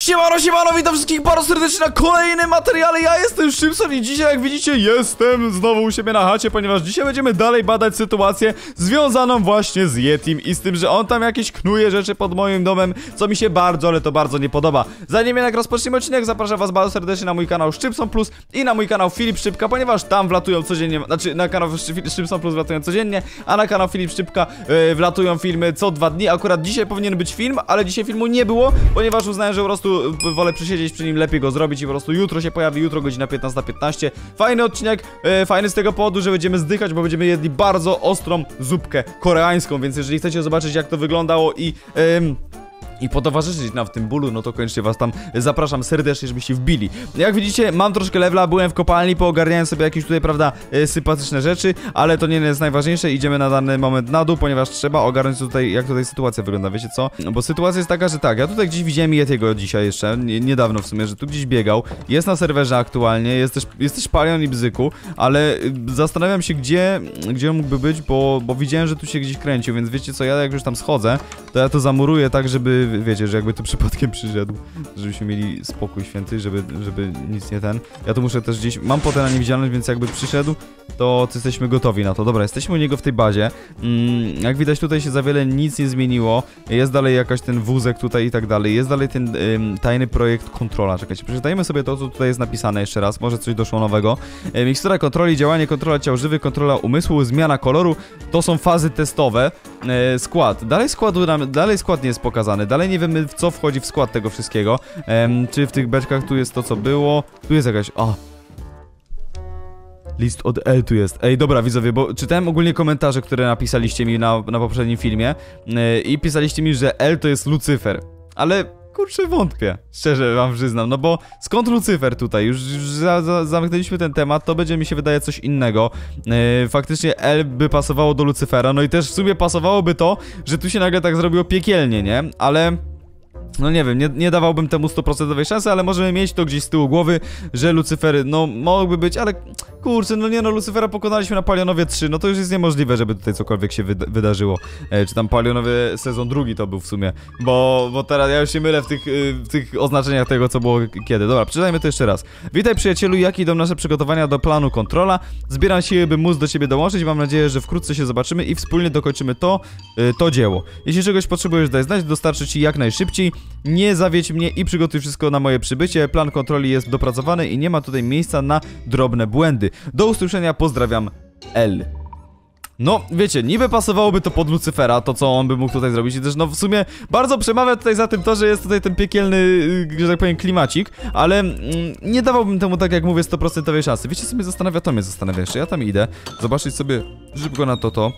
Siemano, witam wszystkich bardzo serdecznie na kolejnym materiale. Ja jestem Szybson i dzisiaj, jak widzicie, jestem znowu u siebie na chacie, ponieważ dzisiaj będziemy dalej badać sytuację związaną właśnie z Yetim i z tym, że on tam jakieś knuje rzeczy pod moim domem, co mi się bardzo, ale to bardzo nie podoba. Zanim jednak rozpoczniemy odcinek, zapraszam was bardzo serdecznie na mój kanał Szybson Plus i na mój kanał Filip Szczypka, ponieważ tam wlatują codziennie, znaczy na kanał Szybson Plus wlatują codziennie, a na kanał Filip Szczypka wlatują filmy co 2 dni. Akurat dzisiaj powinien być film, ale dzisiaj filmu nie było, ponieważ uznałem, że po prostu wolę przysiedzieć przy nim, lepiej go zrobić i po prostu jutro się pojawi, jutro godzina 15:15. Fajny odcinek, fajny z tego powodu, że będziemy zdychać, bo będziemy jedli bardzo ostrą zupkę koreańską, więc jeżeli chcecie zobaczyć, jak to wyglądało i potowarzyszyć nam w tym bólu, no to koniecznie was tam zapraszam serdecznie, żebyście wbili. Jak widzicie, mam troszkę levela, byłem w kopalni, poogarniałem sobie jakieś tutaj, prawda, sympatyczne rzeczy, ale to nie jest najważniejsze, idziemy na dany moment na dół, ponieważ trzeba ogarnąć tutaj, jak tutaj sytuacja wygląda, wiecie co? No bo sytuacja jest taka, że tak, ja tutaj gdzieś widziałem Yetiego dzisiaj jeszcze, niedawno w sumie, że tu gdzieś biegał, jest na serwerze aktualnie, jest też Palion i Bzyku, ale zastanawiam się, gdzie on mógłby być, bo widziałem, że tu się gdzieś kręcił, więc wiecie co, ja jak już tam schodzę, to ja to zamuruję tak, żeby wiecie, że jakby tu przypadkiem przyszedł, żebyśmy mieli spokój święty, żeby nic nie ten. Ja tu muszę też gdzieś, mam potę na niewidzialność, więc jakby przyszedł, to jesteśmy gotowi na to. Dobra, jesteśmy u niego w tej bazie. Jak widać, tutaj się za wiele nic nie zmieniło. Jest dalej jakaś ten wózek tutaj i tak dalej. Jest dalej ten tajny projekt kontrola. Czekajcie, przeczytajmy sobie to, co tutaj jest napisane jeszcze raz. Może coś doszło nowego. Mikstura kontroli, działanie, kontrola ciał żywych, kontrola umysłu, zmiana koloru. To są fazy testowe. Skład. Dalej skład nie jest pokazany. Dalej nie wiemy, w co wchodzi w skład tego wszystkiego. Czy w tych beczkach tu jest to, co było. Tu jest jakaś... List od L tu jest. Ej, dobra widzowie, bo czytałem ogólnie komentarze, które napisaliście mi na poprzednim filmie i pisaliście mi, że L to jest Lucyfer. Ale kurczę, wątpię. Szczerze wam przyznam, no bo skąd Lucyfer tutaj? Już zamknęliśmy ten temat, to będzie mi się wydaje coś innego. Faktycznie L by pasowało do Lucyfera, no i też w sumie pasowałoby to, że tu się nagle tak zrobiło piekielnie, nie? Ale... no nie wiem, nie dawałbym temu 100% szansy, ale możemy mieć to gdzieś z tyłu głowy, że Lucyfer, no mógłby być, ale kurczę, no nie no, Lucyfera pokonaliśmy na Palionowie 3, no to już jest niemożliwe, żeby tutaj cokolwiek się wydarzyło. Czy tam Palionowie sezon 2 to był w sumie, bo teraz ja już się mylę w tych oznaczeniach tego, co było kiedy. Dobra, przeczytajmy to jeszcze raz. Witaj przyjacielu, jakie idą nasze przygotowania do planu kontrola? Zbieram siły, by móc do ciebie dołączyć, mam nadzieję, że wkrótce się zobaczymy i wspólnie dokończymy to dzieło. Jeśli czegoś potrzebujesz, daj znać, dostarczę ci jak najszybciej. Nie zawiedź mnie i przygotuj wszystko na moje przybycie. Plan kontroli jest dopracowany i nie ma tutaj miejsca na drobne błędy. Do usłyszenia, pozdrawiam, L. No, wiecie, niby pasowałoby to pod Lucyfera, to co on by mógł tutaj zrobić i też, no w sumie bardzo przemawia tutaj za tym to, że jest tutaj ten piekielny, że tak powiem, klimacik, ale nie dawałbym temu, tak jak mówię, 100% szansy. Wiecie, co mnie zastanawia jeszcze, ja tam idę, zobaczyć sobie szybko na to.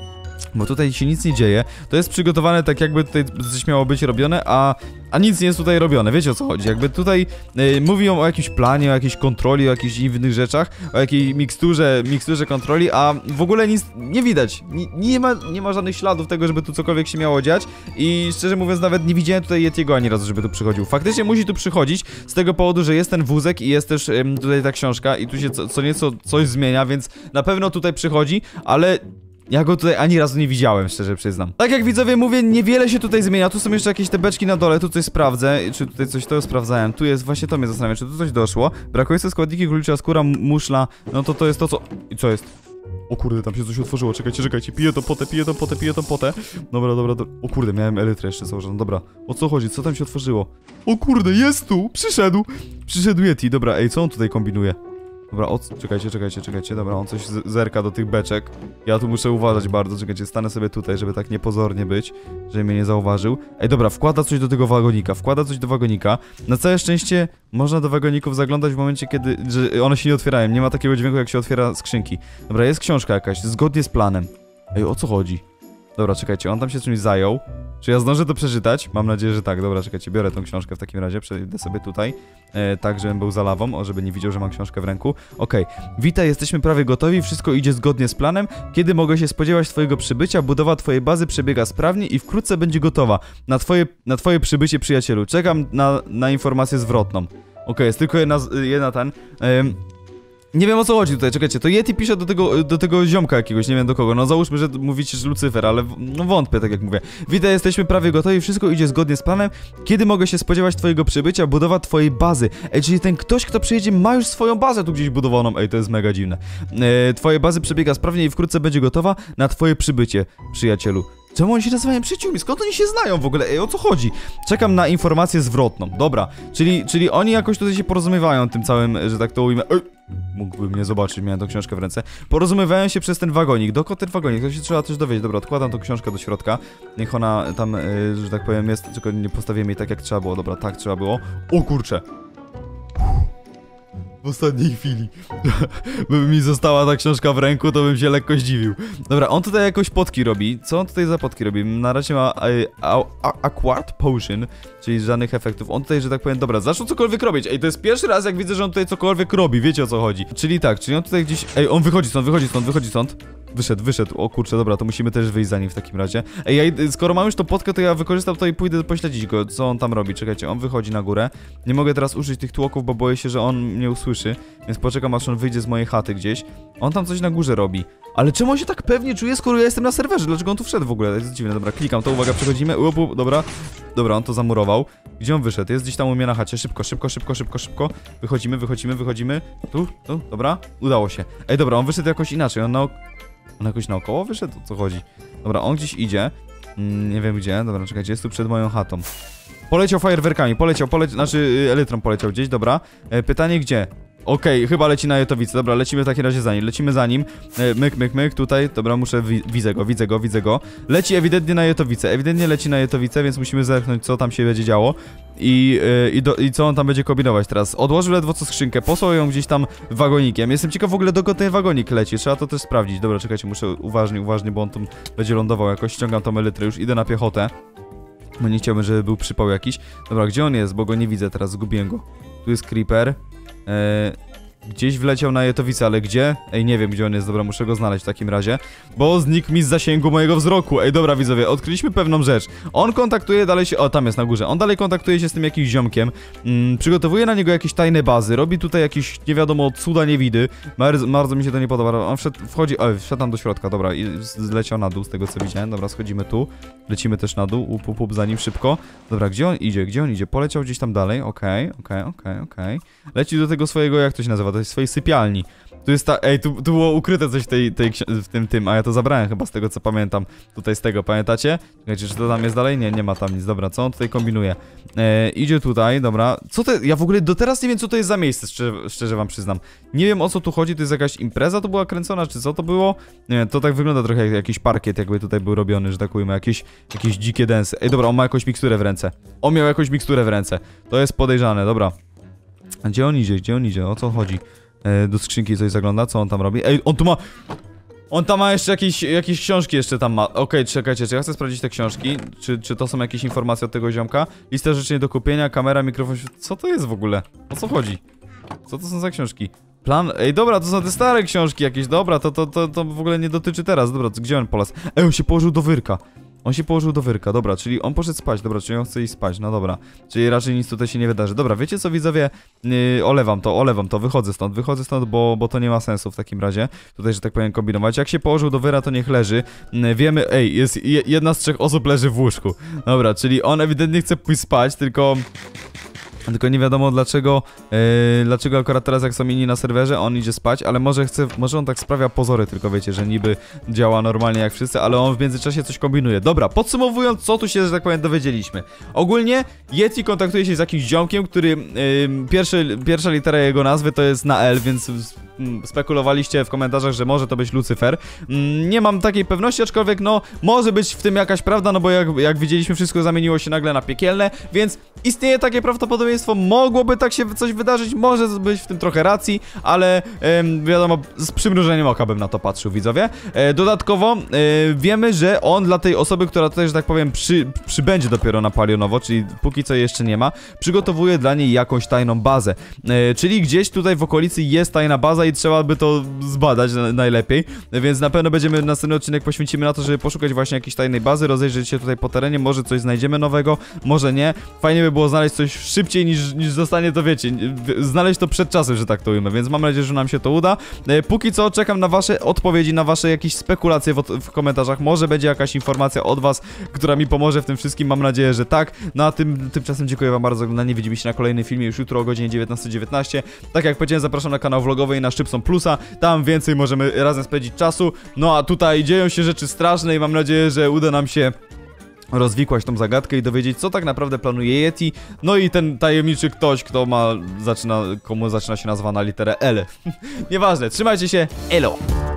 Bo tutaj się nic nie dzieje, to jest przygotowane tak jakby tutaj coś miało być robione, a nic nie jest tutaj robione, wiecie o co chodzi, jakby tutaj mówią o jakimś planie, o jakiejś kontroli, o jakichś innych rzeczach, o jakiej miksturze kontroli, a w ogóle nic nie widać, nie ma żadnych śladów tego, żeby tu cokolwiek się miało dziać i szczerze mówiąc nawet nie widziałem tutaj Yetiego ani razu, żeby tu przychodził. Faktycznie musi tu przychodzić z tego powodu, że jest ten wózek i jest też tutaj ta książka i tu się co nieco coś zmienia, więc na pewno tutaj przychodzi, ale... ja go tutaj ani razu nie widziałem, szczerze przyznam. Tak jak widzowie mówię, niewiele się tutaj zmienia. Tu są jeszcze jakieś te beczki na dole, tu coś sprawdzę. Czy tutaj coś to sprawdzałem? Tu jest, właśnie to mnie zastanawia, czy tu coś doszło. Brakujące składniki, królicza skóra, muszla. No to jest to, co... i co jest? O kurde, tam się coś otworzyło, czekajcie, piję tą potę. Dobra. O kurde, miałem elytrę jeszcze założoną, dobra. O co chodzi, co tam się otworzyło? O kurde, jest tu, przyszedł Yeti, dobra, ej, co on tutaj kombinuje? Dobra, czekajcie, dobra, on coś zerka do tych beczek. Ja tu muszę uważać bardzo, czekajcie, stanę sobie tutaj, żeby tak niepozornie być, żeby mnie nie zauważył. Ej, dobra, wkłada coś do tego wagonika, Na całe szczęście można do wagoników zaglądać w momencie, kiedy że one się nie otwierają, nie ma takiego dźwięku, jak się otwiera skrzynki. Dobra, jest książka jakaś, zgodnie z planem. Ej, o co chodzi? Dobra, czekajcie, on tam się czymś zajął. Czy ja zdążę to przeczytać? Mam nadzieję, że tak. Dobra, czekajcie, biorę tą książkę w takim razie, przejdę sobie tutaj, tak, żebym był za lawą, żeby nie widział, że mam książkę w ręku. Okej. Witaj, jesteśmy prawie gotowi, wszystko idzie zgodnie z planem. Kiedy mogę się spodziewać twojego przybycia? Budowa twojej bazy przebiega sprawnie i wkrótce będzie gotowa. Na twoje przybycie, przyjacielu. Czekam na informację zwrotną. Okej, jest tylko jedna Nie wiem o co chodzi tutaj, czekajcie, to Yeti pisze do tego ziomka jakiegoś, nie wiem do kogo, no załóżmy, że mówicie, że Lucyfer, ale no wątpię, tak jak mówię. Witaj, jesteśmy prawie gotowi, wszystko idzie zgodnie z planem. Kiedy mogę się spodziewać twojego przybycia, budowa twojej bazy? Ej, czyli ten ktoś, kto przyjedzie, ma już swoją bazę tu gdzieś budowaną, ej, to jest mega dziwne. Twoje bazy przebiega sprawnie i wkrótce będzie gotowa na twoje przybycie, przyjacielu. Czemu oni się nazywają przyjaciółmi? Skąd oni się znają w ogóle? Ej, o co chodzi? Czekam na informację zwrotną. Dobra, czyli oni jakoś tutaj się porozumiewają tym całym, że tak to ujmę. Mógłbym nie zobaczyć, miałem tą książkę w ręce. Porozumiewają się przez ten wagonik. Dokąd ten wagonik? To się trzeba też dowiedzieć. Dobra, odkładam tą książkę do środka. Niech ona tam, że tak powiem, jest, tylko nie postawiłem jej tak jak trzeba było. Dobra, tak trzeba było. O kurczę. W ostatniej chwili. By mi została ta książka w ręku, to bym się lekko zdziwił. Dobra, on tutaj jakoś potki robi. Co on tutaj za potki robi? Na razie ma Aquart Potion, czyli żadnych efektów. On tutaj, że tak powiem, dobra, zaczął cokolwiek robić. Ej, to jest pierwszy raz, jak widzę, że on tutaj cokolwiek robi. Wiecie o co chodzi. Czyli tak, czyli on tutaj gdzieś... Ej, on wychodzi stąd. Wyszedł. O kurczę, dobra, to musimy też wyjść za nim w takim razie. Ej, skoro mam już tą potkę, to ja wykorzystam to i pójdę pośledzić go, co on tam robi. Czekajcie, on wychodzi na górę. Nie mogę teraz użyć tych tłoków, bo boję się, że on mnie usłyszy. Więc poczekam, aż on wyjdzie z mojej chaty gdzieś. On tam coś na górze robi. Ale czemu on się tak pewnie czuje, skoro ja jestem na serwerze? Dlaczego on tu wszedł w ogóle? To jest dziwne, dobra, klikam to, uwaga, przechodzimy. Dobra. Dobra, on to zamurował. Gdzie on wyszedł? Jest gdzieś tam u mnie na chacie. Szybko. Wychodzimy. Tu, dobra. Udało się. Ej, dobra, on wyszedł jakoś inaczej. On jakoś naokoło wyszedł? O co chodzi? Dobra, on gdzieś idzie. Nie wiem gdzie. Dobra, czekajcie, jest tu przed moją chatą. Poleciał fajerwerkami, znaczy elytrą poleciał gdzieś, dobra. Pytanie gdzie? Okej, chyba leci na Jetowice, dobra, lecimy w takim razie za nim, myk, tutaj, dobra, widzę go. Leci ewidentnie na Jetowice, więc musimy zerknąć, co tam się będzie działo. I co on tam będzie kombinować teraz. Odłożył ledwo co skrzynkę, posłał ją gdzieś tam wagonikiem. Jestem ciekaw w ogóle, dokąd ten wagonik leci, trzeba to też sprawdzić. Dobra, czekajcie, muszę uważnie, bo on tu będzie lądował jakoś, ściągam tą elytrę, już idę na piechotę. Bo nie chciałbym, żeby był przypał jakiś. Dobra, gdzie on jest? Bo go nie widzę teraz, zgubiłem go. Tu jest creeper. Gdzieś wleciał na Jetowice, ale gdzie? Ej, nie wiem gdzie on jest, dobra, muszę go znaleźć w takim razie. Bo znikł mi z zasięgu mojego wzroku. Ej, dobra widzowie, odkryliśmy pewną rzecz. On kontaktuje dalej się... O, tam jest na górze. On dalej kontaktuje się z tym jakimś ziomkiem. Przygotowuje na niego jakieś tajne bazy. Robi tutaj jakieś, nie wiadomo, cuda niewidy. Bardzo mi się to nie podoba. On wszedł tam do środka, dobra, i zleciał na dół z tego co widziałem. Dobra, schodzimy tu. Lecimy też na dół, za nim szybko. Dobra, gdzie on idzie? Poleciał gdzieś tam dalej, okej. Leci do tego swojego, jak to się nazywa, to jest swojej sypialni. Tu jest ej, tu było ukryte coś w tym, a ja to zabrałem chyba z tego co pamiętam. Tutaj z tego, pamiętacie? Czekajcie, czy to tam jest dalej? Nie ma tam nic, dobra, co on tutaj kombinuje? Idzie tutaj, dobra. Co to? Ja w ogóle do teraz nie wiem co to jest za miejsce, szczerze wam przyznam. Nie wiem o co tu chodzi, to jest jakaś impreza to była kręcona, czy co to było? Nie, to tak wygląda trochę jak jakiś parkiet jakby tutaj był robiony, że tak ujmę, jakieś dzikie densy. Ej, dobra, on ma jakąś miksturę w ręce. On miał jakąś miksturę w ręce. To jest podejrzane, dobra. A gdzie on idzie? O co chodzi? Do skrzynki coś zagląda, co on tam robi? Ej, on tam ma jeszcze jakieś książki jeszcze tam ma. Okej, czekajcie, czy ja chcę sprawdzić te książki? Czy to są jakieś informacje od tego ziomka? Lista rzeczy nie do kupienia, kamera, mikrofon... Co to jest w ogóle? O co chodzi? Co to są za książki? Plan... Ej, dobra, to są te stare książki jakieś, dobra, to w ogóle nie dotyczy teraz, dobra, gdzie on polazł? Ej, on się położył do wyrka, dobra, czyli on poszedł spać, dobra, czyli on chce iść spać, no dobra. Czyli raczej nic tutaj się nie wydarzy. Dobra, wiecie co widzowie? Olewam to, wychodzę stąd, bo to nie ma sensu w takim razie. Tutaj, że tak powiem, kombinować. Jak się położył do wyra, to niech leży. Wiemy, ej, jest jedna z 3 osób leży w łóżku. Dobra, czyli on ewidentnie chce pójść spać, tylko nie wiadomo dlaczego akurat teraz jak są inni na serwerze, on idzie spać, ale może on tak sprawia pozory, tylko wiecie, że niby działa normalnie jak wszyscy, ale on w międzyczasie coś kombinuje. Dobra, podsumowując, co tu się, że tak powiem, dowiedzieliśmy. Ogólnie Yeti kontaktuje się z jakimś ziomkiem, który pierwsza litera jego nazwy to jest na L, więc spekulowaliście w komentarzach, że może to być Lucyfer. Nie mam takiej pewności, aczkolwiek no, może być w tym jakaś prawda, no bo jak widzieliśmy, wszystko zamieniło się nagle na piekielne, więc istnieje takie prawdopodobieństwo, mogłoby tak się coś wydarzyć, może być w tym trochę racji, ale wiadomo, z przymrużeniem oka bym na to patrzył, widzowie. Dodatkowo wiemy, że on dla tej osoby, która tutaj, że tak powiem, przybędzie dopiero na Palionowo, czyli póki co jeszcze nie ma, przygotowuje dla niej jakąś tajną bazę. Czyli gdzieś tutaj w okolicy jest tajna baza baza i trzeba by to zbadać najlepiej, więc na pewno będziemy następny odcinek poświęcimy na to, żeby poszukać właśnie jakiejś tajnej bazy, rozejrzeć się tutaj po terenie, może coś znajdziemy nowego, może nie. Fajnie by było znaleźć coś szybciej niż zostanie to, wiecie, znaleźć to przed czasem, że tak to ujmę, więc mam nadzieję, że nam się to uda. Póki co czekam na wasze odpowiedzi, na wasze jakieś spekulacje w komentarzach, może będzie jakaś informacja od was, która mi pomoże w tym wszystkim, mam nadzieję, że tak. No a tymczasem dziękuję wam bardzo za oglądanie, widzimy się na kolejnym filmie już jutro o godzinie 19:19. Tak jak powiedziałem, zapraszam na kanał vlogowy i na Szczypson Plusa, tam więcej możemy razem spędzić czasu. No a tutaj dzieją się rzeczy straszne i mam nadzieję, że uda nam się rozwikłać tą zagadkę i dowiedzieć, co tak naprawdę planuje Yeti. No i ten tajemniczy ktoś, komu zaczyna się nazwa na literę L. Nieważne, trzymajcie się, elo!